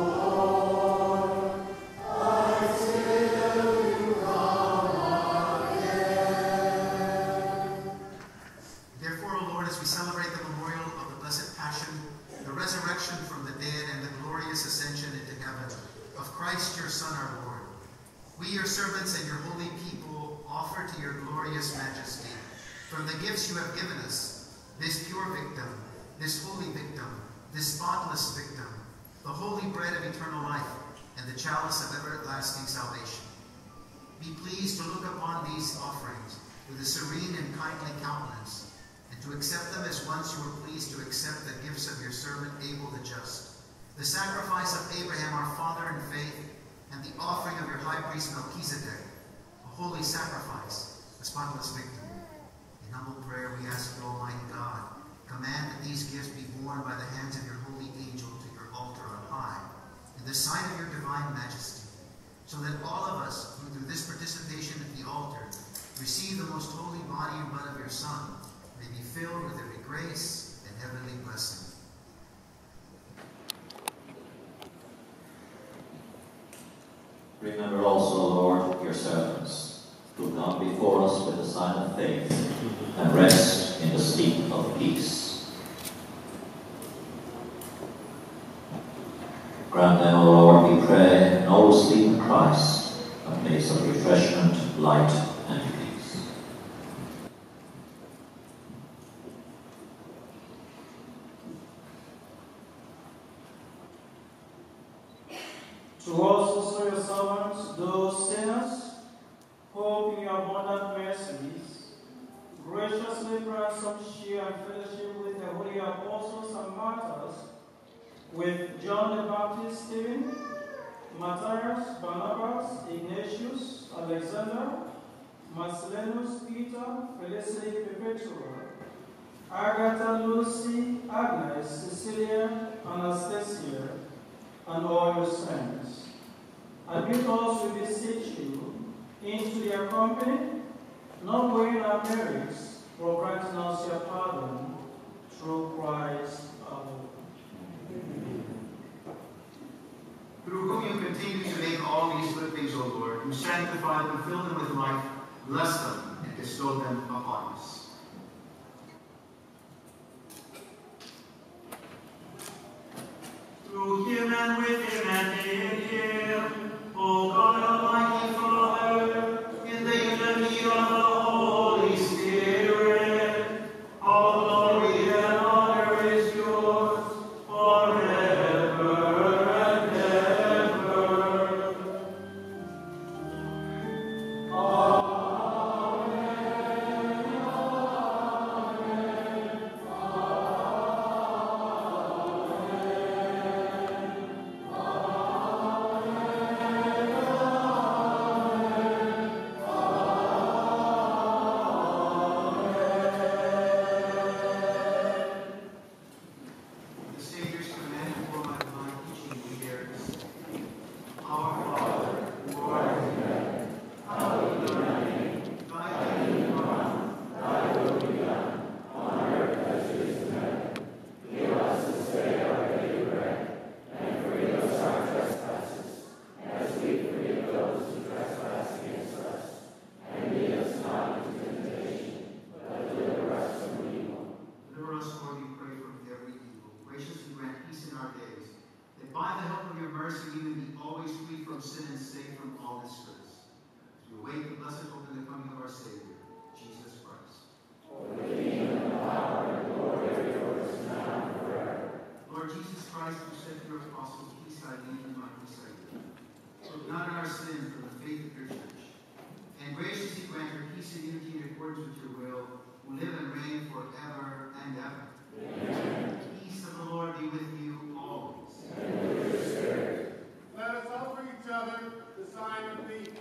O Lord, until you come again. Therefore, O Lord, as we celebrate the memorial of the Blessed Passion, the resurrection from the dead, and the glorious ascension into heaven of Christ your Son, our Lord, we, your servants and your holy people, offer to your glorious majesty, from the gifts you have given us, this pure victim, this holy victim, this spotless victim, the holy bread of eternal life, and the chalice of everlasting salvation. Be pleased to look upon these offerings with a serene and kindly countenance, and to accept them as once you were pleased to accept the gifts of your servant Abel the just, the sacrifice of Abraham our father in faith, and the offering of your high priest Melchizedek, a holy sacrifice, a spotless victim. In humble prayer we ask you, Almighty God, command that these gifts be borne by the hands of your holy angel to your altar on high, in the sign of your divine majesty, so that all of us who through this participation at the altar receive the most holy body and blood of your Son may be filled with every grace and heavenly blessing. Remember also, Lord, your servants, who come before us with the sign of faith, and rest in the sleep of peace. Grant them, O Lord, we pray, no sleep in Christ, a place of refreshment, light, and peace. To us also your servants, those sinners, hope in your abundant mercies, graciously grant some share and fellowship with the holy apostles and martyrs, with John the Baptist, Stephen, Matthias, Barnabas, Ignatius, Alexander, Marcellinus, Peter, Felicity, Perpetua, Agatha, Lucy, Agnes, Cecilia, Anastasia, and all your saints. Admit us, we beseech you, into their company, not weighing our merits, but granting us your pardon, through Christ our Lord. Through whom you continue to make all these good things, O Lord, who sanctify them, fill them with life, bless them, and bestow them upon us. Through him and with him and in him, O God Almighty Father, in the unity of the Holy Spirit, all glory and honor is yours. The Savior's command for my divine teaching we hear is, Our Father, who art in heaven, hallowed be thy name. Thy kingdom come, thy will be done, on earth as it is in heaven. Give us this day our daily bread, and forgive us our trespasses, as we forgive those who trespass against us. And lead us not into temptation, but deliver us from evil. Deliver us, Lord, we pray, from every evil. Graciously grant peace in our days, that by the help of your mercy we may be always free from sin and safe from all distress. As we await the blessed hope in the coming of our Savior, Jesus Christ. Lord Jesus Christ, who said to your apostles, peace I leave you, my peace I give. Look not on our sins, but the faith of your church. And graciously grant her peace and unity in accordance with your will, who live and reign forever and ever. Amen. The peace of the Lord be with you always. And with your spirit. Let us offer each other the sign of peace.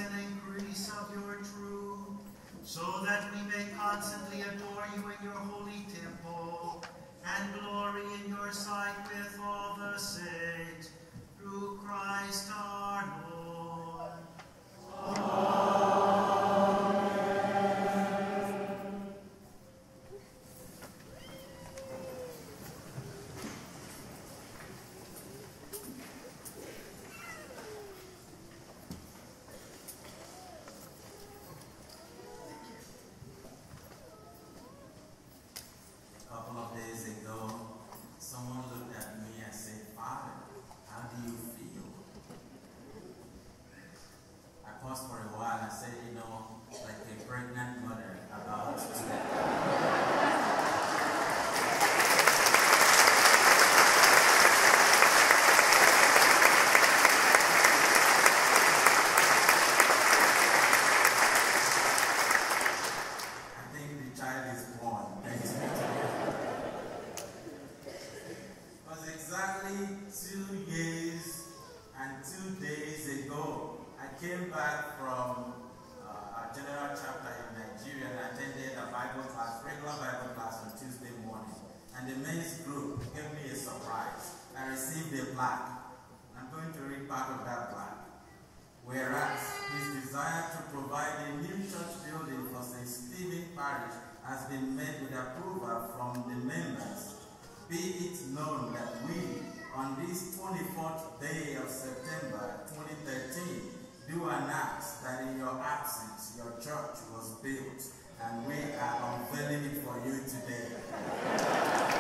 an increase of your truth, so that we may constantly adore you in your holy temple, and glory in your sight with all the saints, through Christ our Lord. Amen. A couple of days ago, someone looked at me and said, "Father, how do you feel?" I paused for a while and said, like a pregnant mother about to. I think the child is born. Thanks be to God. It was exactly 2 years and 2 days ago. I came back from our general chapter in Nigeria and attended a Bible class, regular Bible class on Tuesday morning. And the men's group gave me a surprise. I received a plaque. I'm going to read part of that plaque. Whereas his desire to provide a new church building for St. Stephen Parish has been met with approval from the members, be it known that we, on this 24th day of September 2013, do announce that in your absence, your church was built, and we are unveiling it for you today.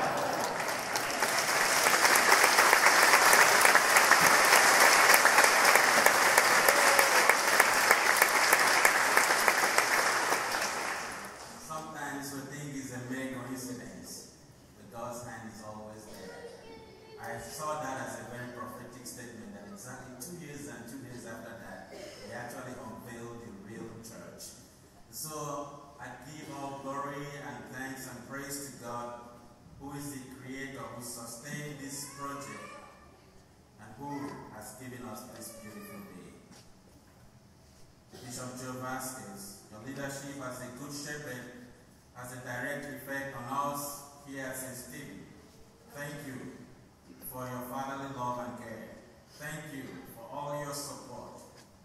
Sometimes we think it's a mere coincidence, but God's hand is always there. I saw that as a very prophetic statement that exactly 2 years and 2 days after that, we actually unveiled the real church. So I give all glory and thanks and praise to God, who is the creator, who sustained this project, and who has given us this beautiful day. Bishop Joe Vasquez, your leadership as a good shepherd has a direct effect on us here at St. Stephen. Thank you for your fatherly love and care. Thank you for all your support.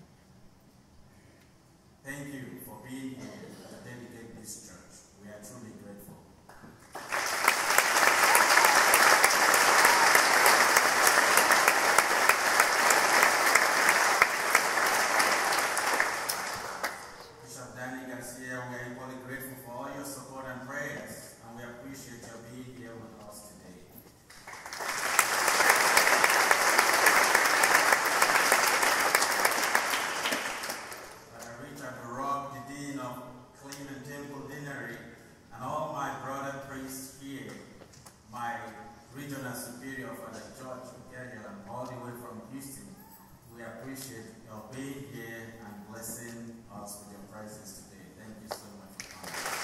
Thank you for being here to dedicate this church. We are truly grateful. Bishop Danny Garcia, we are equally grateful for all your support and prayers, and we appreciate your being here with us today. Brother Richard Rock, the Dean of Cleveland Temple Deanery, and all my brother priests here, my regional superior, Father George Ugalia, and all the way from Houston, we appreciate your being here and blessing us with your presence today. Thank you so much for coming.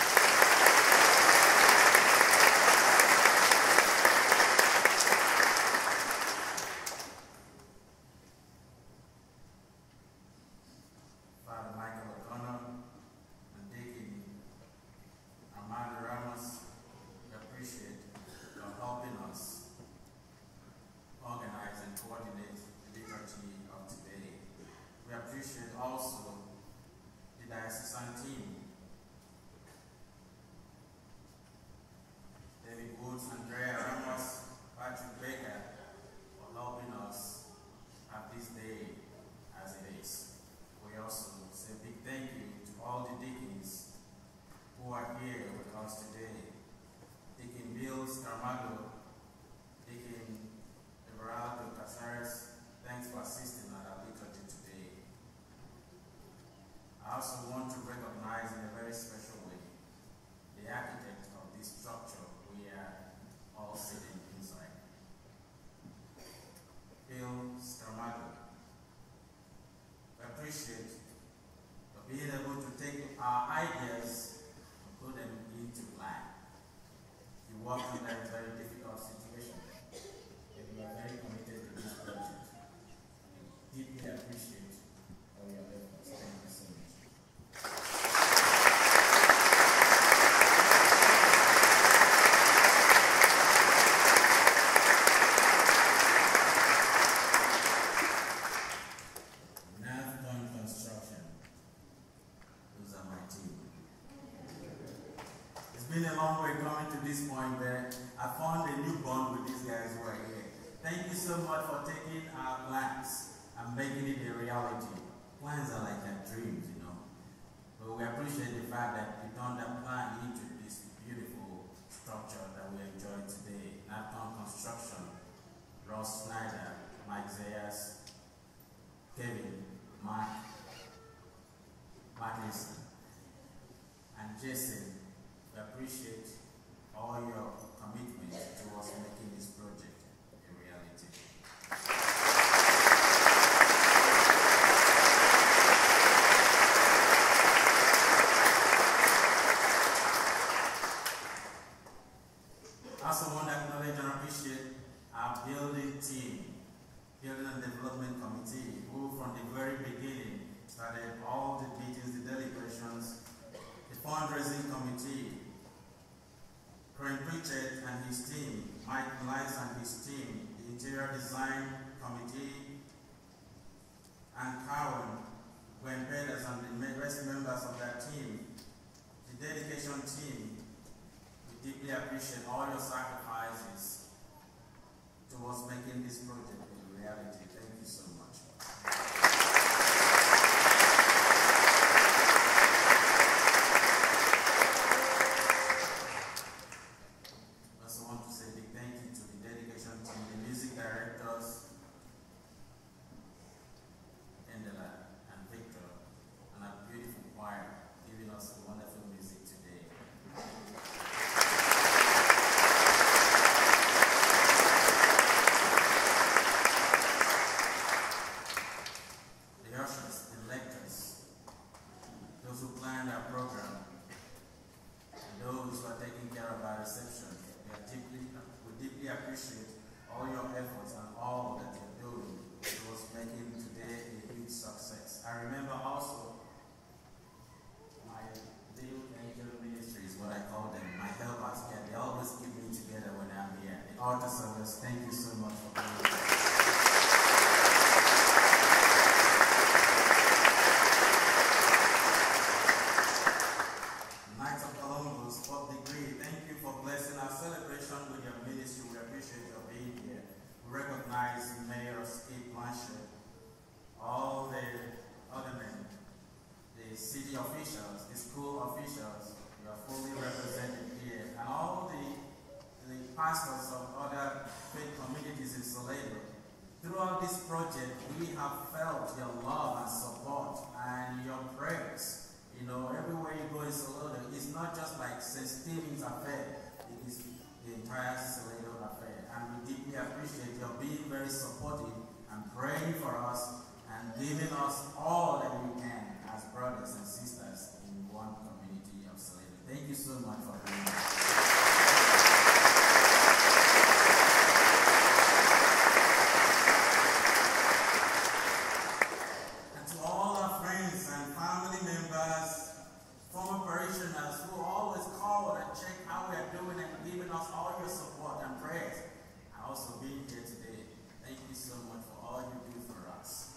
Father Michael O'Connor and Deacon Armando Ramos, we appreciate your helping us organize and coordinate the liturgy of today. We appreciate also the diocesan team, David Woods, Andrea Ramos, Patrick Baker, for helping us have this day as it is. We also say a big thank you to all the deacons who are here with us today. Deacon Bill Scarmago, Deacon Everaldo Casares, thanks for assisting at our liturgy today. I also want to recognize in a very special way the architect of this structure we are all sitting inside, Bill Scarmago. We appreciate for being able to take our ideas and put them into plan. You work under a very difficult situation, and you are very committed to this project. We deeply appreciate all your efforts. been a long way coming to this point, but I found a new bond with these guys who are here. Thank you so much for taking our plans and making it a reality. Plans are like our dreams, you know. But we appreciate the fact that you turned that plan into this beautiful structure that we enjoy today. Napton Construction, Ross Snyder, Mike Zayas, Kevin, Mark, Martinson, and Jason. We appreciate all your commitment towards making this project a reality. I also want to acknowledge and appreciate our building team, Building and Development Committee, who from the very beginning started all the meetings, the deliberations, the fundraising committee, Colin Pritchett and his team, Mike Elias and his team, the interior design committee, and Cowan, Gwen Peters and the rest members of that team, the dedication team. We deeply appreciate all your sacrifices towards making this project a reality. Thank you so much. I also want to say a big thank you to the dedication team, the music directors, Angela and Victor, and our beautiful choir giving us wonderful music today. The ushers, the lectors, those who planned our program, and those who are taking care of our reception, we deeply appreciate all your efforts and all that you're doing towards making today a huge success. I remember also my little angel ministry is what I call them, my helpers here. They always keep me together when I'm here. The altar service, thank you so much for being here. Knights of Columbus, 4th degree, thank you for blessing our celebration with your ministry. We appreciate your being here. We recognize Mayor Skip Blanchard, all the other men, the city officials, the school officials, you are fully represented here, and all the pastors of other faith communities in Salado. Throughout this project, we have felt your love and support and your prayers. You know, everywhere you go in Salado, it's not just like St. Stephen's affair, it is the entire Salado affair. And we deeply appreciate your being very supportive and praying for us and giving us all that we can as brothers and sisters in one community of Salado. Thank you so much for being here. And to all our friends and family members, former parishioners who always call and check how we are doing and giving us all your support and prayers, and also being here today. Thank you so much for all you do for us.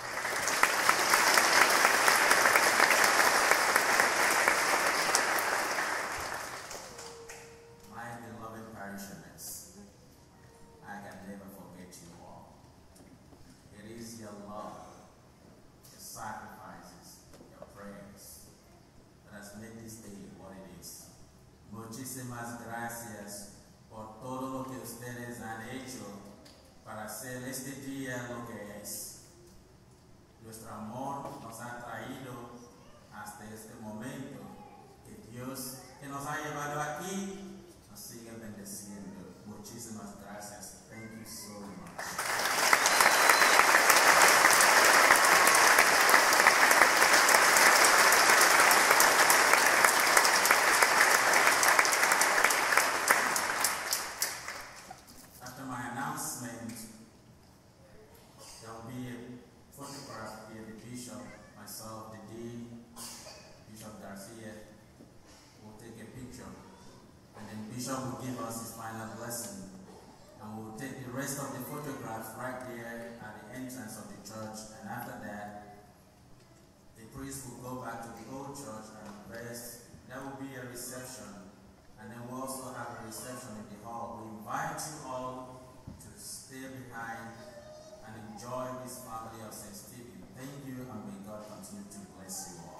My beloved parishioners, I can never forget you all. It is your love, your sacrifices, your prayers that has made this day what it is. Muchísimas gracias por todo lo que ustedes han hecho para hacer este día lo que es. Nuestro amor nos ha traído hasta este momento. Que Dios que nos ha llevado aquí nos sigue bendeciendo. Muchísimas gracias. Thank you so much. After my announcement, there will be a photograph here, the bishop, myself, the dean, Bishop Garcia will take a picture, and then Bishop will give us his final blessing, and we'll take the rest of the photographs right there at the entrance of the church, and after that, the priest will go back to the old church and rest. There will be a reception, And then we also have a reception in the hall. We invite you all to stay behind and enjoy this family of St. Stephen. Thank you, and may God continue to bless you all.